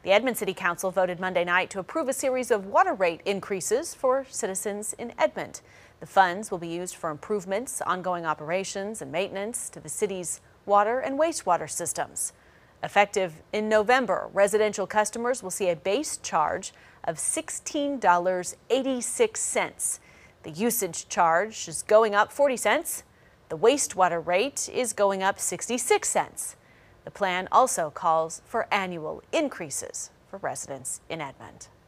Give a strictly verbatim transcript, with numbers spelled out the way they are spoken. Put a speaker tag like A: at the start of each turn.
A: The Edmond City Council voted Monday night to approve a series of water rate increases for citizens in Edmond. The funds will be used for improvements, ongoing operations, and maintenance to the city's water and wastewater systems. Effective in November, residential customers will see a base charge of sixteen dollars and eighty-six cents. The usage charge is going up forty cents. The wastewater rate is going up sixty-six cents. The plan also calls for annual increases for residents in Edmond.